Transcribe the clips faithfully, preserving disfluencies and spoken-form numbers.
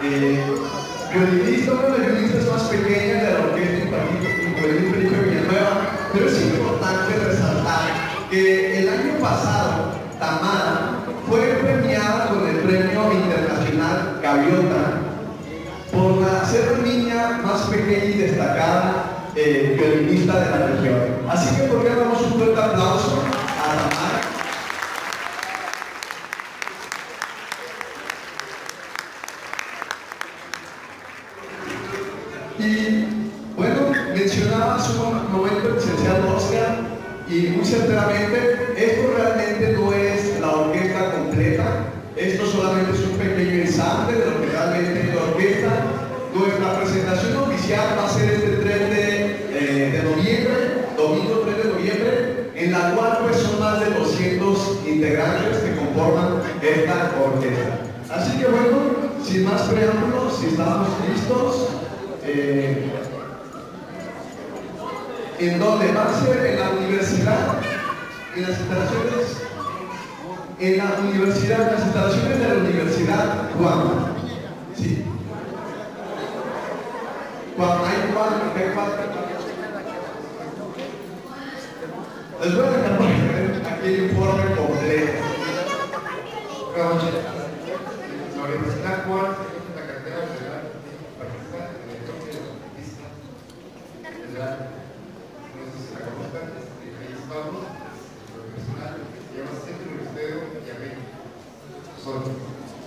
Eh, violinista, una de las violinistas más pequeñas de la orquesta Infantil Felipe Villanueva, pero es importante resaltar que el año pasado Tamara fue premiada con el Premio Internacional Gaviota por la, ser la niña más pequeña y destacada eh, violinista de la región. Así que, ¿por qué no damos un fuerte aplauso a Tamara? Y bueno, mencionaba hace un momento el licenciado Oscar, y muy certeramente, esto realmente no es la orquesta completa, esto solamente es un pequeño ensamble de lo que realmente es la orquesta. Nuestra presentación oficial va a ser este tres de noviembre, domingo tres de noviembre, en la cual pues son más de doscientos integrantes que conforman esta orquesta. Así que bueno, sin más preámbulos, si estamos listos, eh, ¿en dónde va a ser? En la universidad, en las instalaciones, en la universidad, en las instalaciones de la Universidad Juan. ¿Sí? Cuando hay cuatro, ¿qué cuatro? Les voy a dejar para que vean aquí el informe completo. La Universidad Juan es una cartera federal participa en el toque de la pista federal. No sé si la conozcan, ahí estamos, profesional, se llama Centro Universitario y América. Son.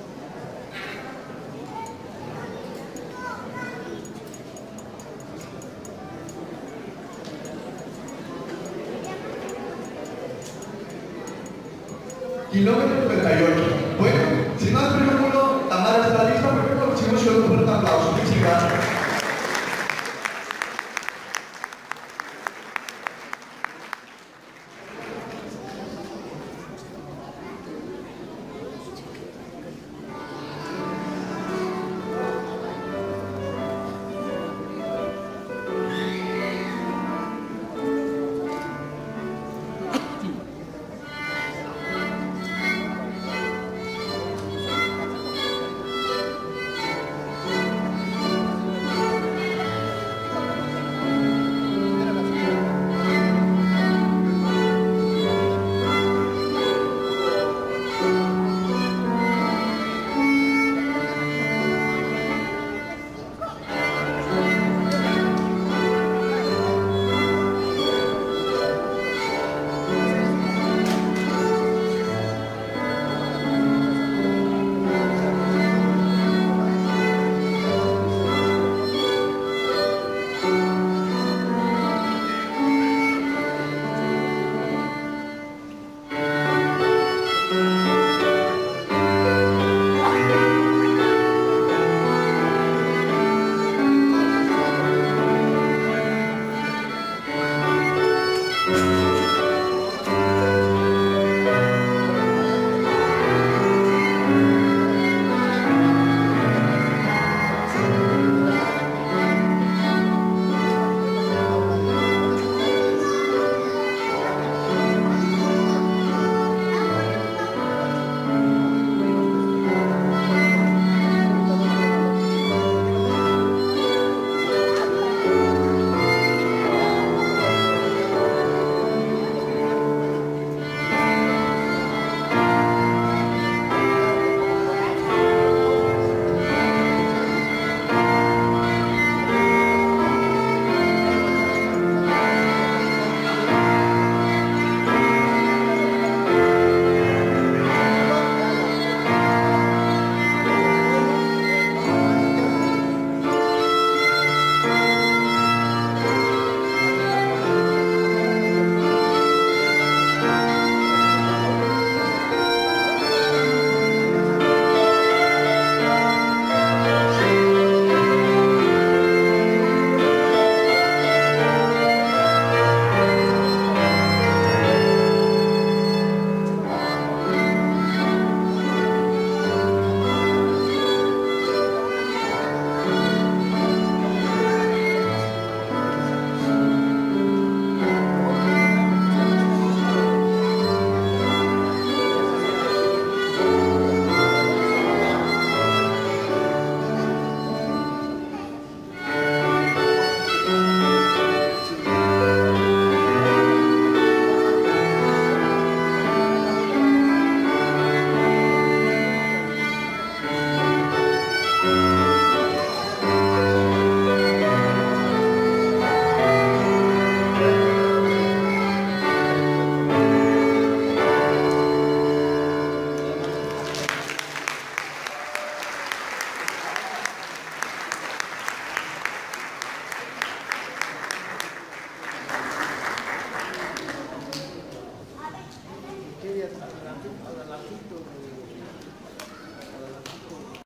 Kilómetro treinta y ocho. Bueno, sin más preámbulo, Tamara está lista, porque conocimos un fuerte aplauso. Muchas gracias.